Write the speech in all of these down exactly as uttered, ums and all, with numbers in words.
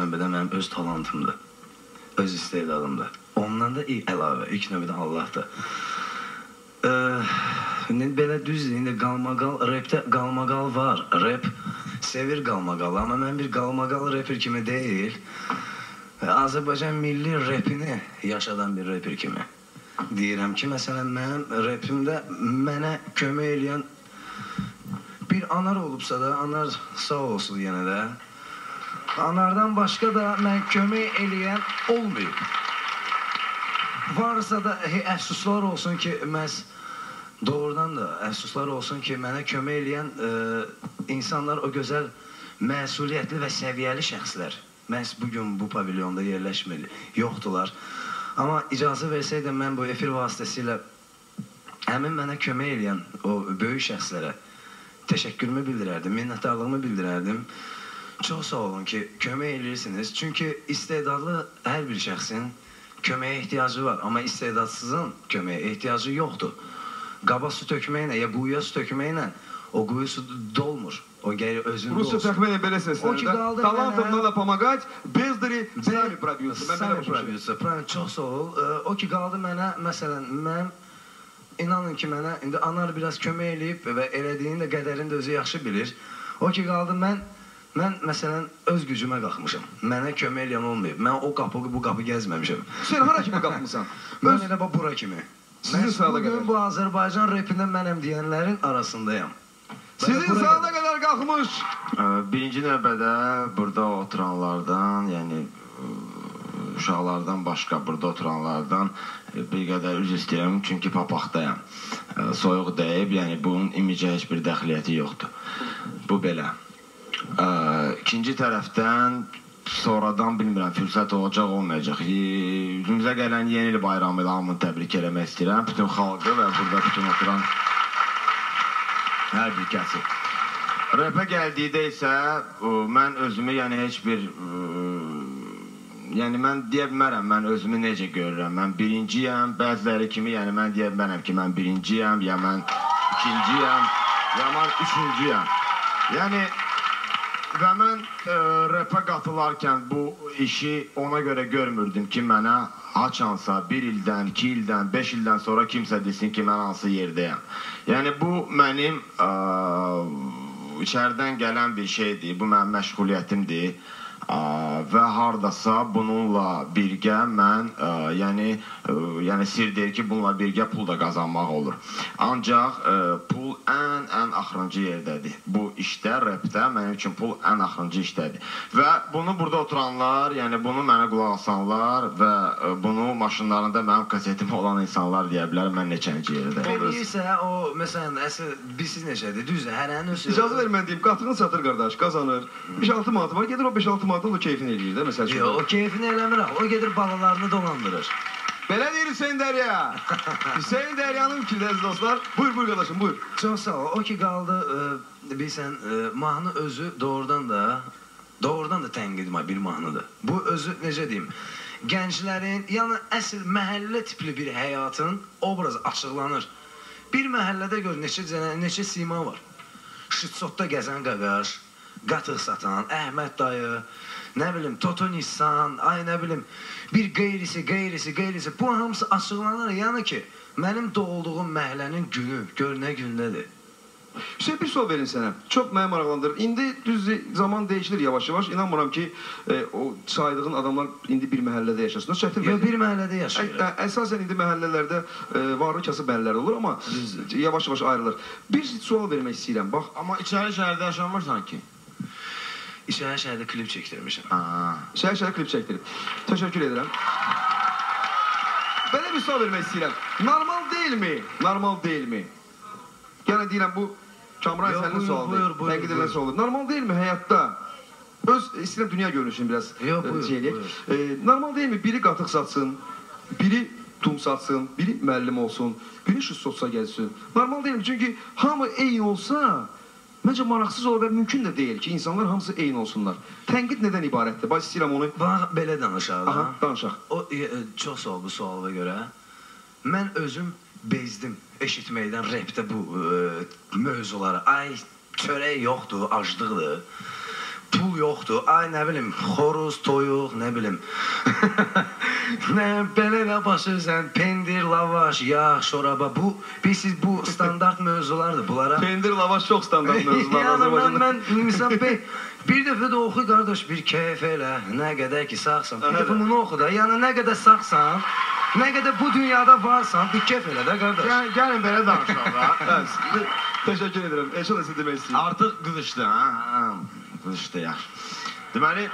növbədə mənim öz talantımdır, öz istedadımdır. Ondan da əlavə, ilk növbədə Allahdır. Belə düzdür, indi qalmaqal, rapdə qalmaqal var. Rap sevir qalmaqalı, amma mən bir qalmaqal rapper kimi deyil, Azərbaycan milli rapini yaşadan bir rapper kimi deyirəm ki, məsələn, mənim rapimdə mənə kömək eləyən bir anar olubsa da, anar sağ olsun yenə də, anardan başqa da mən kömək eləyən olmayıb. Varsa da əfsuslar olsun ki, məhz doğrudan da əfsuslar olsun ki, mənə kömək eləyən insanlar o gözəl, məsuliyyətli və səviyyəli şəxslər məhz bugün bu pavilyonda yerləşməli, yoxdular. Amma icazə versəydim, mən bu efir vasitəsilə həmin mənə kömək eləyən o böyük şəxslərə təşəkkürümü bildirərdim, minnətdarlığımı bildirərdim. Çox sağ olun ki, kömək eləyirsiniz. Çünki istedadlı hər bir şəxsin köməyə ehtiyacı var, amma istedadsızın köməyə ehtiyacı yoxdur. Qaba su tökməklə, ya quyuya su tökməklə o quyu su dolmur. O gəlir özündə olsun. Rusça təxminən belə səslənir. Talantımla da pomagать, бездари, sami prodüser. Sami prodüser, çox sağ ol. O ki, qaldı mənə, məsələn, mən, inanın ki, mənə, indi anar biraz kömək eləyib və elədiyini də, qədərini də özü yaxşı bilir. O ki, qaldı mən, mən, məsələn, öz gücümə qalxmışım. Mənə kömək eləyən olmayıb. Mən o qapı, bu qapı gəzməmişim. Sən hara kimi qalxmışsan? Mən elə bura kimi. Mən bugün bu Azərbaycan rapində mənəm deyənlərin arasındayım. Sizin sağda qədər qalxmış. Birinci növbədə burada oturanlardan, yəni uşaqlardan başqa burada oturanlardan bir qədər üzr istəyirəm, çünki papaqdayam. Soyuq deyib, yəni bunun imicə heç bir dəxiliyyəti yoxdur. Bu belə. İkinci tərəfdən sonradan bilmirəm, fürsət olacaq, olmayacaq. Üzümüzə gələn yeni il bayramı ilə hamını təbrik eləmək istəyirəm. Bütün xalqı və burada bütün oturan hər bir kəsi. Rapə gəldikdə isə mən özümü, yəni heç bir, yəni mən deyə bilmərəm, mən özümü necə görürəm. Mən birinciyəm, bəziləri kimi, yəni mən deyə bilmərəm ki, mən birinciyəm, ya mən ikinciyəm, ya mən üçüncüyəm. Yəni, və mən rapə qatılarkən bu işi ona görə görmürdüm ki, mənə haçansa bir ildən, iki ildən, beş ildən sonra kimsə desin ki, mən hansı yerdəyəm. Yəni, bu mənim içərdən gələn bir şeydir, bu mənim məşğuliyyətimdir və haradasa bununla birgə mən, yəni sir deyir ki, bununla birgə pul da qazanmaq olur. Ancaq pul ən, ən axırıncı yerdədir. Bu işdə, rapdə mənim üçün pul ən axırıncı işdədir. Və bunu burada oturanlar, yəni bunu mənə qulaq asanlar və bunu maşınlarında mənim kasetim olan insanlar deyə bilər, mən neçənci yerdəyim. Deyirsə, o, məsələn, əsl, bilsiz neçədir, düzdür, hərənin öz... İcazə ver, mən deyim, qatığını satır qardaş, qazanır. beş altı manatı var, gedir o beş altı manatı o keyfini eləyir də, məsəl üçün. Yox, o keyfini eləmirəm, o gedir balalarını dolandırır. Belə deyir Hüseyin Dərya. Hüseyin Dəryanın fikriniz dostlar. Buyur, buyur qardaşım, buyur. Çox sağ ol. O ki qaldı, bilsən, mahnı özü doğrudan da, doğrudan da tənqidmə bir mahnıdır. Bu özü, necə deyim, gənclərin, yəni əsl məhəllə tipli bir həyatın obrazı açıqlanır. Bir məhəllədə gör, neçə sima var. Şıtsotda gəzən qaqaş, qatıq satan, Əhməd dayı, nə bilim, Toto Nissan, ay nə bilim, bir qeyrisi, qeyrisi, qeyrisi, bu hamısı açıqlanır. Yəni ki, mənim doğulduğum məhəllənin günü, gör nə gündədir. Hüseyin, bir sual verin sənə. Çox mənə maraqlandırır. İndi düz zaman değişilir yavaş-yavaş. İnanmıram ki, o saydığın adamlar indi bir məhəllədə yaşasın. Yox, bir məhəllədə yaşayır. Əsasən indi məhəllələrdə varlı kasıb əllər olur, amma yavaş-yavaş ayrılır. Bir sual vermək istəyirəm, bax. Amma İçəri şəhərdə yaşamırsan ki? İçəri şəhərdə klip çəkdirmişəm. İçəri şəhərdə klip çəkdirib. Təşəkkür edirəm. Belə bir sual vermək istəyirəm. Normal deyilmi? Normal deyilmi? Yəni deyirəm, bu Kamran sənin sualıdır. Tənqid edilən sualıdır. Normal deyilmi həyatda? Öz, istəyirəm dünya görünüşünü biraz çeyləyək. Normal deyilmi? Biri qatıq satsın, biri tum satsın, biri müəllim olsun, biri şüssotsa gəlsin. Normal deyilmi? Çünki hamı eyni olsa, məncə maraqsız olur və mümkün də deyil ki, insanlar hamısı eyni olsunlar. Tənqid nədən ibarətdir? Bax, istəyirəm onu... Bax, belə danışaq. Aha, danışaq. Çox sağ ol bu sualıma görə. Mən özüm bezdim eşitməkdən rapdə bu mövzuları. Ay, çörək yoxdur, aclıqdır. pul yoxdur. Ay nə bilim, xoruz, toyuq, nə bilim. Nə belə nə başırsan, pendir, lavaş, yağ, şoraba. Bu biz siz bu standart mövzulardır bunlara. Pendir, lavaş çox standart mövzular Azərbaycanda. Mən mən misal bey bir dəfə də oxu qardaş, bir keyf elə, nə qədər ki sağsan. Bir dəfə bunu oxu da. Yəni nə qədər sağsan, nə qədər bu dünyada varsan, bir keyf elə də qardaş. Gəl, gəlin belə danışaq da. Təşəkkür edirəm. Eşə nəsə demək istəyir. Artıq qızışdı, ha? Qızışdı, yaxşı. Deməli,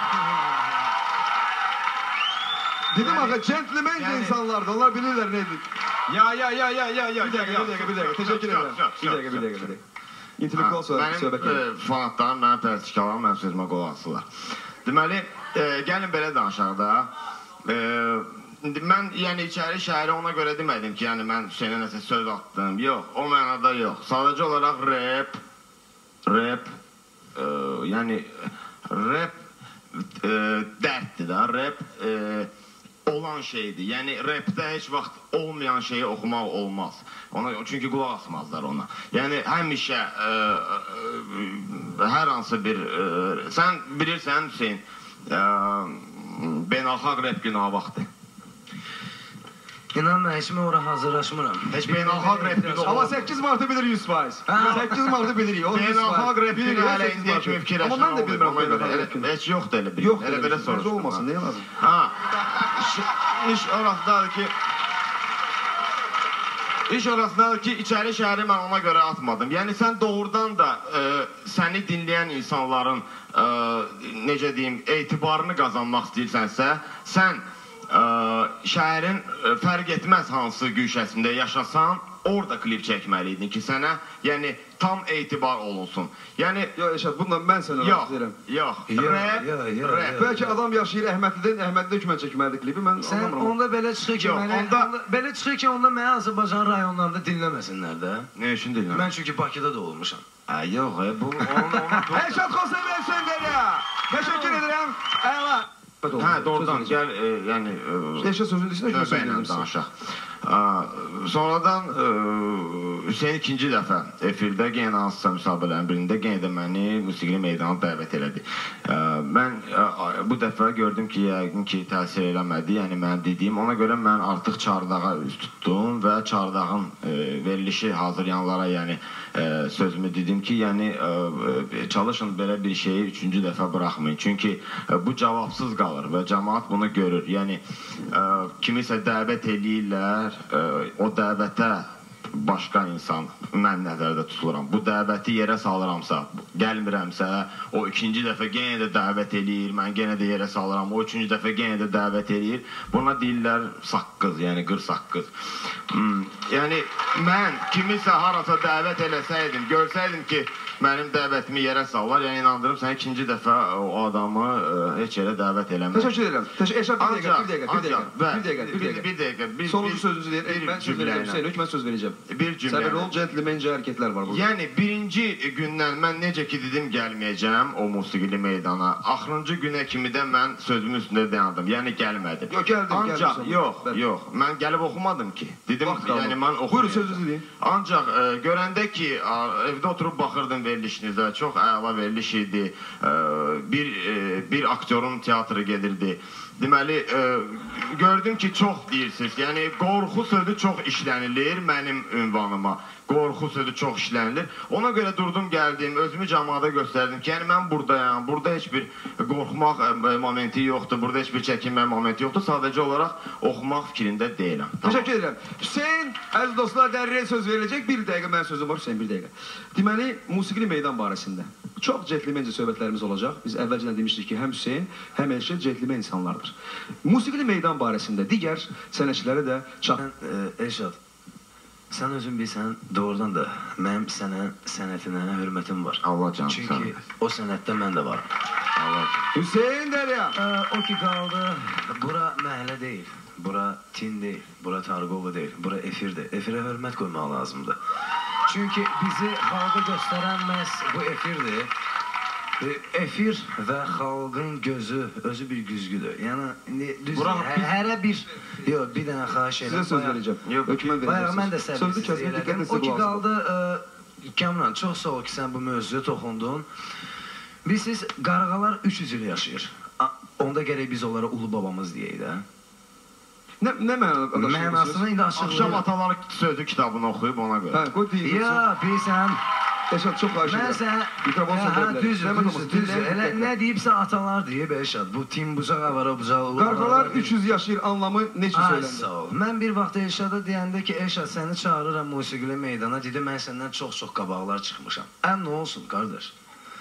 dedim axı, centlemencə insanlardır. Onlar bilirlər nədir. ya, ya, ya, ya, ya, ya. Bir dəqiqə, bir dəqiqə, bir dəqiqə. Təşəkkür edirəm. Bir dəqiqə, bir dəqiqə, bir dəqiqə. İntellektual söhbət Mənim e, fanatlarım, mənim pərəstişkarlarım, mənim sözümə qulaq asırlar. Deməli, e, gəlin belə danışaq da. E, mən yəni içəri şəhəri ona görə demədim ki, yəni mən Hüseynə nəsə söz atdım. Yox, o mənada yox. Sadəcə olaraq rap, rap, e, yəni rap e, dərddir da, rap e, olan şeydir. Yəni rapdə heç vaxt olmayan şeyi oxumaq olmaz. Ona çünki qulaq asmazlar ona. Yəni həmişə ə, ə, hər hansı bir ə, sən bilirsən Hüseyn, ə, beynəlxalq rap günü vaxtı. İnan mən heç mən ora hazırlaşmıram. Heç beynəlxalq rap günü. Amma səkkiz martı bilir yüz faiz. səkkiz martı bilirik. Beynəlxalq rap günü hələ indiyə kimi fikirləşən. Amma mən də bilmirəm beynəlxalq rap günü. Heç yoxdur elə bir. Yox, elə belə soruşdum. olmasın, nəyə lazım? Ha. İş orasındadır ki İş orasındadır ki, içəri şəhəri mən ona görə atmadım. Yəni, sən doğrudan da e, səni dinləyən insanların e, necə deyim, etibarını qazanmaq istəyirsənsə, sən e, şəhərin e, fərq etməz hansı güşəsində yaşasan, orada klip çəkməliydin ki, sənə yəni, tam etibar olunsun. Yəni, yox, Eşad, bununla mən sənə razı deyirəm. Yox, rap, rap. Bəlkə adam yaşayır Əhmədlidən, Əhmədlidə hökumət çəkməlidir klipi, mən sən anlamıram. onda belə çıxır ki, mənə, onda, onda, belə çıxır ki, onda mənə Azərbaycan rayonlarında dinləməsinlər də. Ne üçün dinləmək? Mən çünki Bakıda da olmuşam. Hə, yox, e, bu, onu, onu... Eşad Xosev Elsöndərə! Təşəkkür edirəm, əla! Hə, doğrudan, gəl, e, yəni... E, Eşad sözün deyilsin, hökumət sözün deyilsin. Danışaq. Sonradan Hüseyin ikinci dəfə efirdə yenə hansısa müsahibələrin birində yenə də məni musiqili meydana dəvət elədi. Mən bu dəfə gördüm ki, yəqin ki, təsir eləmədi, yəni mən dediyim, ona görə mən artıq çardağa üz tutdum və çardağın verilişi hazırlayanlara yəni sözümü dedim ki, yəni çalışın belə bir şeyi üçüncü dəfə buraxmayın. Çünki bu cavabsız qalır və cəmaat bunu görür. Yəni kimisə dəvət eləyirlər, o dəvətə başqa insan mən nəzərdə tutuluram. Bu dəvəti yerə salıramsa, gəlmirəmsə, o ikinci dəfə yenə də dəvət eləyir, mən yenə də yerə salıram, o üçüncü dəfə yenə də dəvət eləyir. Buna deyirlər saqqız, yəni qır saqqız. Hmm. Yəni mən kimisə harasa dəvət eləsəydim, görsəydim ki, mənim dəvətimi yerə sallar, yəni inandırım sən ikinci dəfə o adamı heç yerə dəvət eləmə. Təşəkkür edirəm. Eşad, bir dəqiqə, bir dəqiqə, bir dəqiqə, bir dəqiqə, bir dəqiqə. Bir dəqiqə. Sonuncu sözünüzü deyir, mən söz verəcəm, Hüseyin, mən söz verəcəm. Bir cümlə. Səbəb ol, centlemencə hərəkətlər var burada. Yəni, birinci gündən mən necə ki dedim gəlməyəcəm o musiqili meydana, axırıncı günə kimi də mən sözümün üstündə dayandım, yəni gəlmədim. Yox, gəldim, ancaq, yox, yox, mən gəlib oxumadım ki. Dedim, yəni mən oxuyayım. Buyurun, sözünüzü deyin. Ancaq e, görəndə ki, evdə oturub baxırdım verilişinizə, çox əla veriliş idi, e, bir, e, bir aktyorun teatrı gedirdi. Deməli, e, gördüm ki, çox deyirsiniz. Yəni, qorxu sözü çox işlənilir mənim ünvanıma. Qorxu sözü çox işlənilir. Ona görə durdum, gəldim, özümü cəmaata göstərdim ki, yəni mən buradayam, burada heç bir qorxmaq momenti yoxdur, burada heç bir çəkinmə momenti yoxdur. Sadəcə olaraq oxumaq fikrində deyiləm. Təşəkkür edirəm. Hüseyin, əziz dostlar, dərriyə söz veriləcək. Bir dəqiqə mənim sözüm var, Hüseyin, bir dəqiqə. Deməli, musiqili meydan barəsində çox centlemencə söhbətlərimiz olacaq. Biz əvvəlcədən demişdik ki, həm Hüseyin, həm Elşad centlemen insanlardır. Musiqili meydan barəsində digər sənətçilərə də çat... Elşad, sən özün bilsən, doğrudan da mənim sənə, sənətinə hörmətim var. Allah canım. Çünki o sənətdə mən də varım. Allah canım. Hüseyin Dərya. O ki qaldı, bura məhəllə deyil, bura tin deyil, bura Targova deyil, bura efirdir. Efirə hörmət qoymaq lazımdır. Çünki bizi xalqa göstərən məhz bu efirdir. Efir və xalqın gözü, özü bir güzgüdür. Yəni, düz, hərə bir, yox, bir dənə xahiş edirəm. Sizə söz verəcəm. Hökumət verəcəm. Bayaq mən də səbirsiz elədim. O ki qaldı, Kamran, çox sağ ol ki, sən bu mövzuya toxundun. Bilirsiniz, qarğalar üç yüz il yaşayır. Onda gərək biz onlara ulu babamız deyək də. Nə, nə mənada? Mənasını indi Axşam açıqlayır. ataları sözü kitabını oxuyub ona görə. Hə, qoy deyil. Ya, bilirsən, Eşad, çox xahiş mən edirəm. sən... Mikrofon Hə, söhbətləri. düzdür, Zəhmət düzdür, olmasın, düzdür. dinləyin Elə diqqətlə. nə deyibsə atalar deyib Eşad. Bu tim bucaq avara bucaq... Qarğalar üç yüz yaşayır anlamı necə Ay, söyləndi? sağ ol. Mən bir vaxt Eşada deyəndə ki, Eşad səni çağırıram musiqili meydana, dedi, mən səndən çox-çox qabaqlar çıxmışam. Ən nə olsun, qardaş?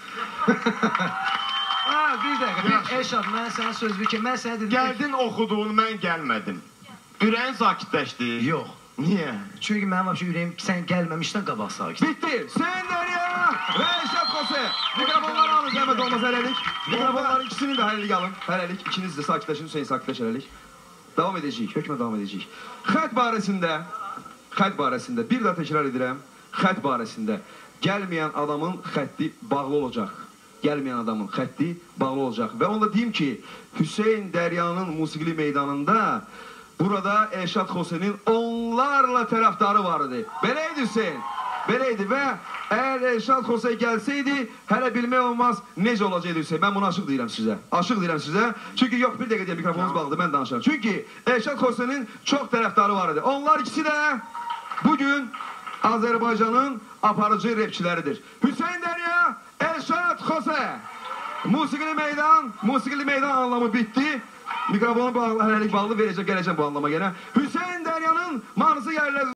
Ha, bir dəqiqə, bir Eşad, mən sənə söz bir ki, mən sənə dedim... Gəldin oxuduğunu, mən gəlmədim. Ürəyin sakitləşdi. Yox. Niyə? Çünki mənim vəbşə ürəyim sən gəlməmişdən qabaq sakit. Bitti. Hüseyin Derya ve Eşad Kose. Mikrofonları alın zəhmət olmaz hələlik. Mikrofonların ikisini de hələlik alın. Hələlik ikiniz de sakitləşin. Hüseyin sakitləş hələlik. Devam edəcəyik. Hökmə devam edəcəyik. Xət barəsində, xət barəsində bir daha təkrar edirəm. Xət barəsində gəlməyən adamın xətti bağlı olacaq. Gəlməyən adamın xətti bağlı olacaq. Və onu da deyim ki, Hüseyin Derya'nın musiqili meydanında burada Eşad Kose'nin onlarla tərəfdarı var idi. Beləydi Hüseyin. Beləydi və əgər Eşad Kose gəlsəydi, hələ bilmək olmaz necə olacaqdı Hüseyin. Mən bunu açıq deyirəm sizə. Açıq deyirəm sizə. Çünki yox, bir dəqiqə deyəm, mikrofonunuz bağlıdır, mən danışıram. Çünki Eşad Kose'nin çox tərəfdarı var idi. Onlar ikisi də bugün Azərbaycanın aparıcı repçiləridir. Hüseyin Derya, Eşad Kose. Musiqili meydan, musiqili meydan anlamı bitdi. Mikrofonu bağlı, hələlik bağlı verəcək, gələcəm bu anlama yenə. Hüseyin Derya'nın manısı yerlədir.